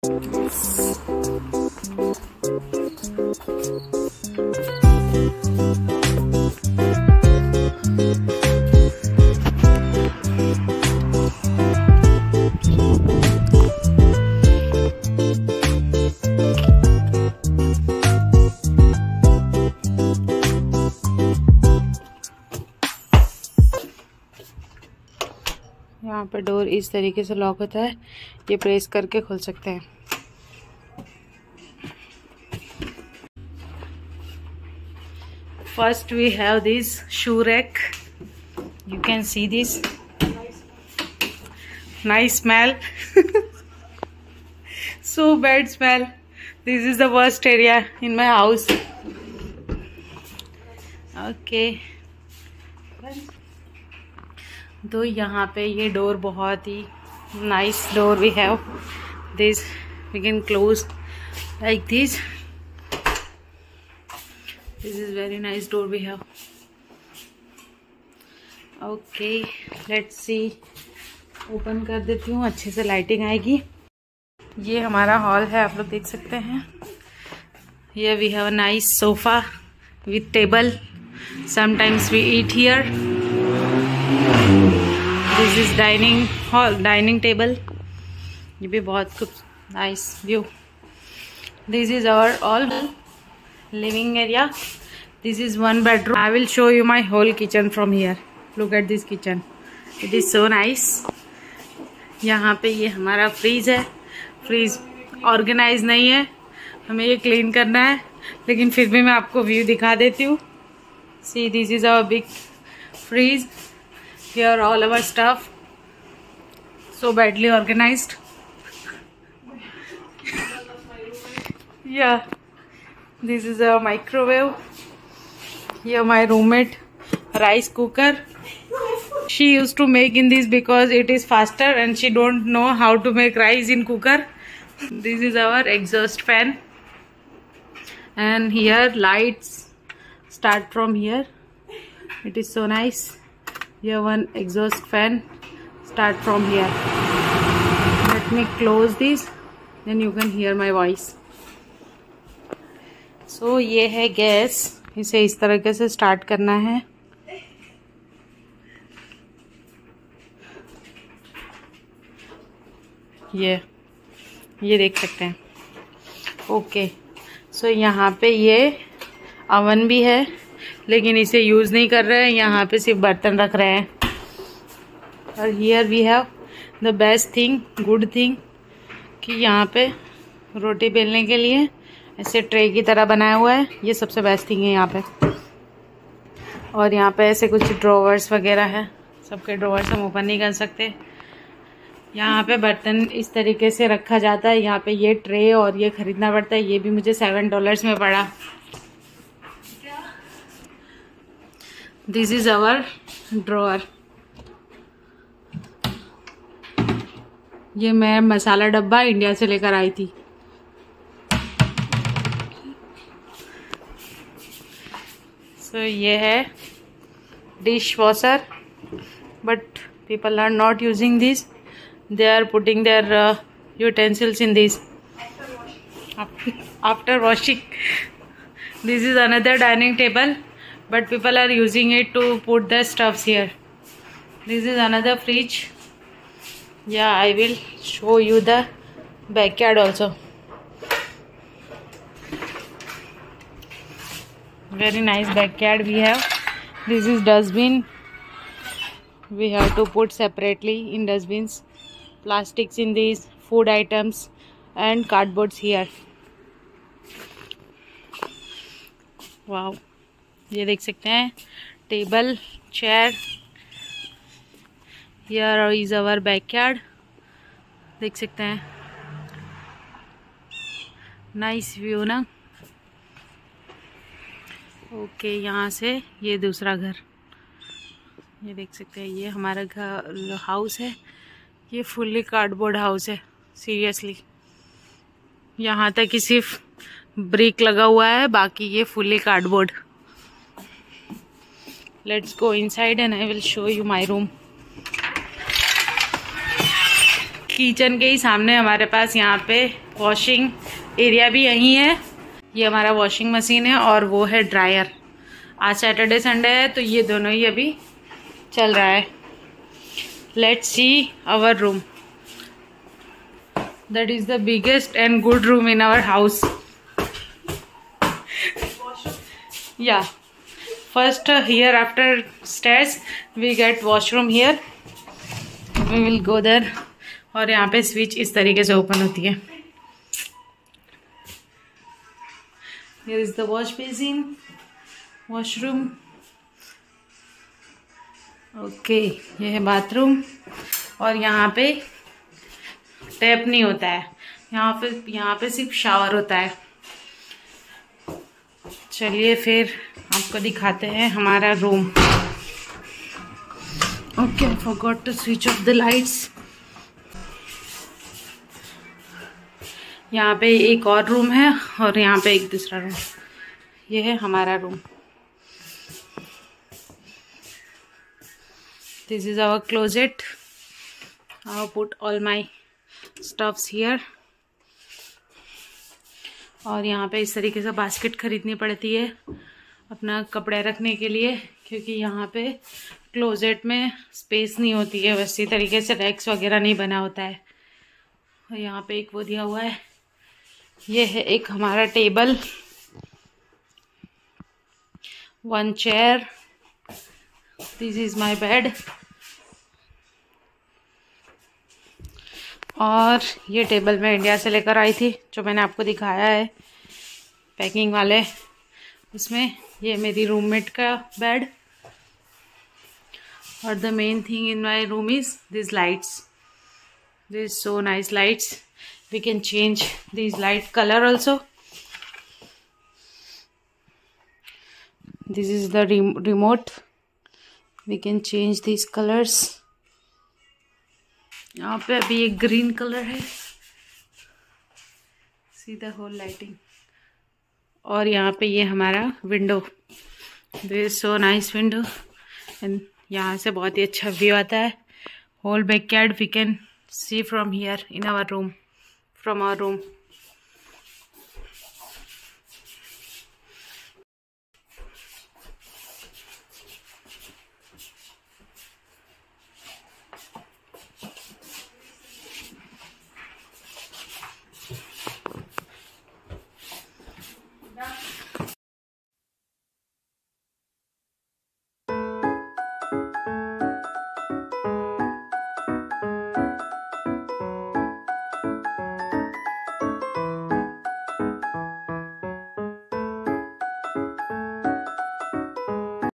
यहाँ पे डोर इस तरीके से लॉक होता है, ये प्रेस करके खोल सकते हैं। First we have this shoe rack. You can see this. Nice smell. So bad smell. This is the worst area in my house. Okay. तो यहाँ पे ये डोर बहुत ही nice door we have. This we can close like this. This is very nice door we have. Okay, let's see. Open कर देती हूँ, अच्छे से लाइटिंग आएगी। ये हमारा हॉल है, आप लोग देख सकते हैं। Here we have a nice sofa with table. Sometimes we eat here. This is dining hall, dining table. ये भी बहुत खूब nice view. This is our all living area. This is one bedroom. I will show you my whole kitchen from here. Look at this kitchen. It is so nice. यहाँ पे ये हमारा freeze है। Freeze organise नहीं है, हमें ये clean करना है, लेकिन फिर भी मैं आपको व्यू दिखा देती हूँ। See, this is our big freeze. Here all our stuff so badly organized. Yeah. This is a microwave. Here my roommate rice cooker. She used to make in this because it is faster and she don't know how to make rice in cooker. This is our exhaust fan. And here lights start from here. It is so nice. Here one exhaust fan start from here. Let me close this, then you can hear my voice. So ये है gas, इसे इस तरीके से start करना है। ये देख सकते हैं। ओके, सो यहाँ पे ये अवन भी है, लेकिन इसे यूज़ नहीं कर रहे हैं, यहाँ पे सिर्फ बर्तन रख रहे हैं। और here we have the best thing, good thing, कि यहाँ पे रोटी बेलने के लिए ऐसे ट्रे की तरह बनाया हुआ है। ये सबसे बेस्ट थिंग है यहाँ पे। और यहाँ पे ऐसे कुछ ड्रॉवर्स वगैरह है, सबके ड्रॉवर्स हम ओपन नहीं कर सकते। यहाँ पे बर्तन इस तरीके से रखा जाता है। यहाँ पे ये ट्रे और ये खरीदना पड़ता है, ये भी मुझे $7 में पड़ा। This is our drawer. ये मैं मसाला डब्बा इंडिया से लेकर आई थी। तो ये है dishwasher, but people are not using this, they are putting their utensils in this after washing. This is another dining table, but people are using it to put their stuffs here. This is another fridge. Yeah, I will show you the backyard also. Very nice backyard we have. This is dustbin. We have to put separately in dustbins. Plastics in these, food items and cardboards here. Wow. ये देख सकते हैं, table, chair. Here is our backyard, देख सकते हैं। Nice view ना। Okay, यहाँ से ये दूसरा घर, ये देख सकते हैं। ये हमारा घर हाउस है, ये फुल्ली कार्डबोर्ड हाउस है। सीरियसली, यहाँ तक कि सिर्फ ब्रिक लगा हुआ है, बाकी ये fully cardboard. Let's go inside and I will show you my room. Kitchen के ही सामने हमारे पास यहाँ पे वॉशिंग एरिया भी यहीं है। ये हमारा वॉशिंग मशीन है और वो है ड्रायर। आज सैटरडे संडे है तो ये दोनों ही अभी चल रहा है। Let's see our room. That is the biggest and good room in our house. या first here after stairs we get washroom here. We will go there. और यहाँ पे स्विच इस तरीके से ओपन होती है। Here is the wash basin, washroom. Okay, ये है बाथरूम। और यहाँ पे टैप नहीं होता है, यहाँ पे सिर्फ शावर होता है। चलिए फिर आपको दिखाते हैं हमारा room. Okay, I forgot to switch off the lights. यहाँ पे एक और रूम है और यहाँ पे एक दूसरा रूम। ये है हमारा room. This is our closet. I put all my stuffs here. और यहाँ पे इस तरीके से बास्केट खरीदनी पड़ती है अपना कपड़े रखने के लिए, क्योंकि यहाँ पे क्लोजेट में स्पेस नहीं होती है, वैसी तरीके से रैक्स वगैरह नहीं बना होता है। और यहाँ पे एक वो दिया हुआ है। ये है एक हमारा table, 1 chair. This is my bed. और ये टेबल मैं इंडिया से लेकर आई थी, जो मैंने आपको दिखाया है पैकिंग वाले उसमें। ये मेरी रूममेट का बेड। और the main thing in my room is this lights. This so nice lights. We can change these light color also. This is the remote. We can change these colors. यहाँ पे अभी एक ग्रीन कलर है। See the whole lighting. और यहाँ पे ये हमारा window. This is so nice window. And यहाँ से बहुत ही अच्छा व्यू आता है। Whole backyard we can see from here in our room. From our room.